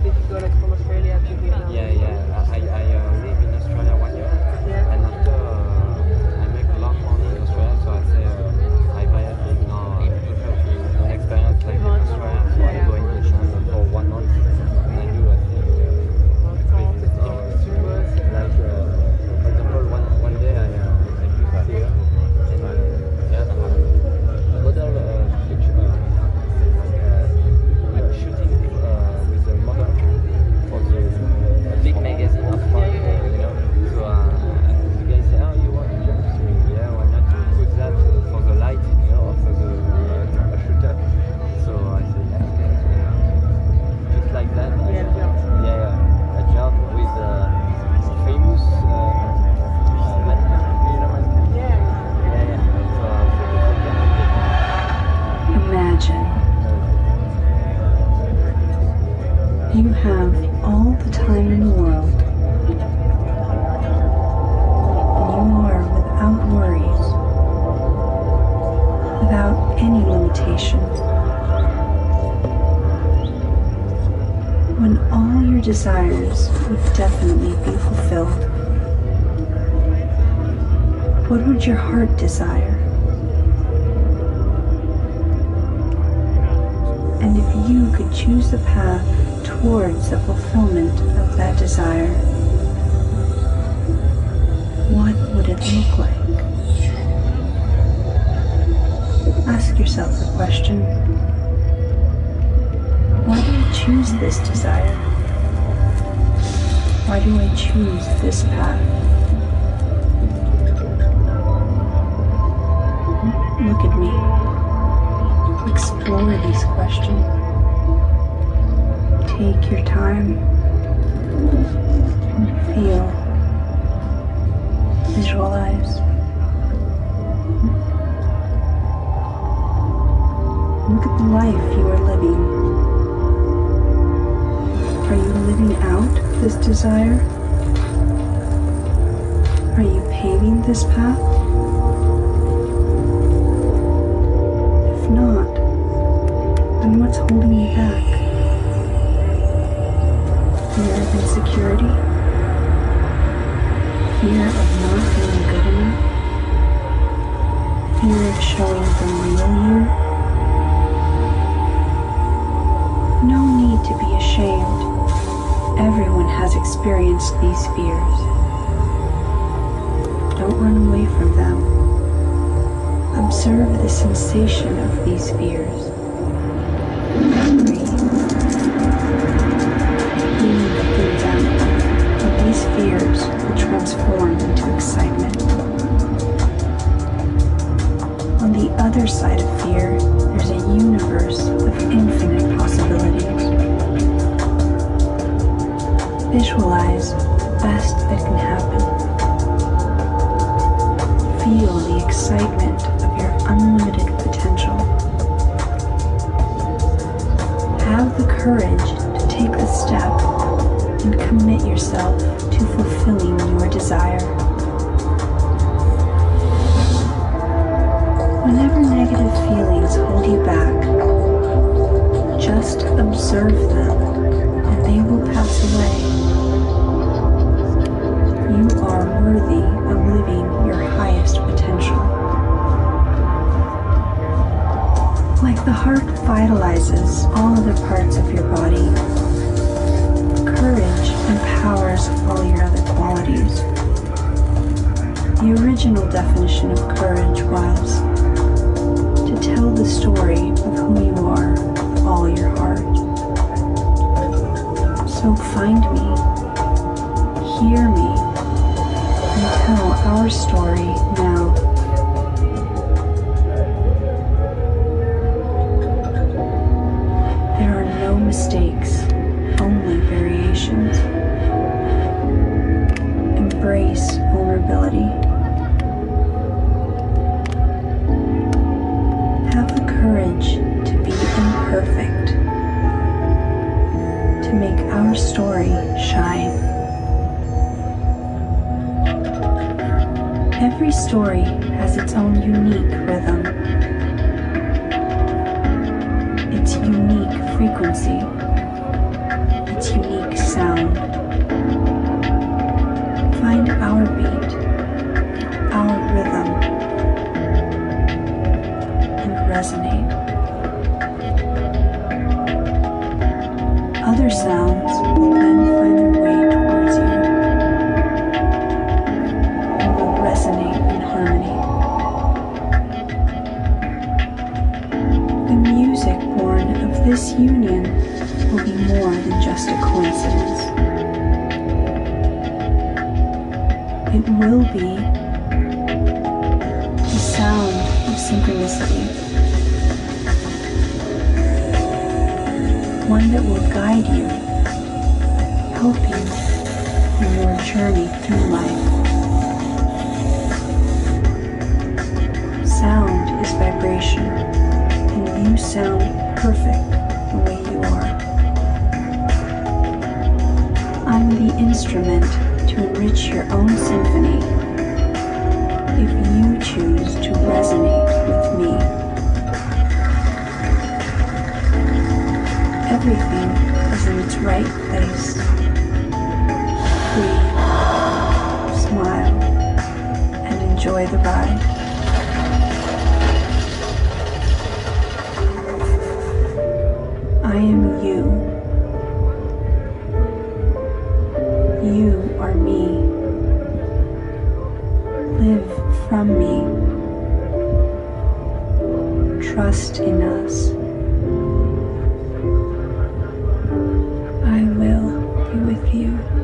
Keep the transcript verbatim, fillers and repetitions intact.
difficult from Australia to here now? Yeah, yeah. I, I uh, live in Australia one year, Yeah. and after uh, I make a lot of money in Australia, so I say uh, I buy a thing now. I prefer to do an experience like in Australia, so I go in Vietnam for one month, and I do a thing. Uh, Attends, crazy c'est thing. c'est quoi? c'est- Like uh, for example, one one day I uh, I do theater, and uh, yeah, uh, model uh, picture. Uh, like, uh, I'm shooting uh, with a model for the a big magazine of fun, Yeah, yeah, yeah. you know. So uh, the guy say, "Oh, you want to jump with me? Yeah, why not to put that uh, for the light, you know, for the uh, shooter?" So I say, "Yeah, okay." So, uh, just like that. I, Yeah, uh, jump. yeah, yeah, a jump with uh, famous uh, uh, mannequin. You know mannequin? Yeah. Yeah, yeah. So, uh, so just like that. Imagine you have all the time in the world, and you are without worries, without any limitations. When all your desires would definitely be fulfilled, what would your heart desire? And if you could choose the path towards the fulfillment of that desire, what would it look like? Ask yourself the question, why do I choose this desire? Why do I choose this path? Look at me. Explore these questions. Take your time. Feel. Visualize. Look at the life you are living. Are you living out this desire? Are you paving this path? If not, then what's holding you back? Fear of insecurity? Fear of not being good enough? Fear of showing the real you? No need to be ashamed. Everyone has experienced these fears. Don't run away from them. Observe the sensation of these fears. Breathe. Breathe through them, but these fears will transform into excitement. On the other side of fear, there's a universe of infinite possibilities. Visualize the best that can happen. Feel the excitement of your unlimited potential. Have the courage to take the step and commit yourself to fulfilling your desire. Whenever negative feelings hold you back, just observe them and they will pass away. You are worthy of living your highest potential. Like the heart vitalizes all other parts of your body, courage empowers all your other qualities. The original definition of courage was to tell the story of who you are with all your heart. So find me, hear me, and tell our story now. There are no mistakes, only variations. Embrace vulnerability. Have the courage to be imperfect, to make our story shine. Every story has its own unique rhythm, its unique frequency, its Other sounds will then find their way towards you and will resonate in harmony. The music born of this union will be more than just a coincidence. It will be the sound of synchronicity, one that will guide you, help you in your journey through life. Sound is vibration, and you sound perfect the way you are. I'm the instrument to enrich your own symphony if you choose to resonate with me. Everything is in its right place. Breathe, smile, and enjoy the ride. I am you. You are me. Live from me. Trust in us. I will be with you.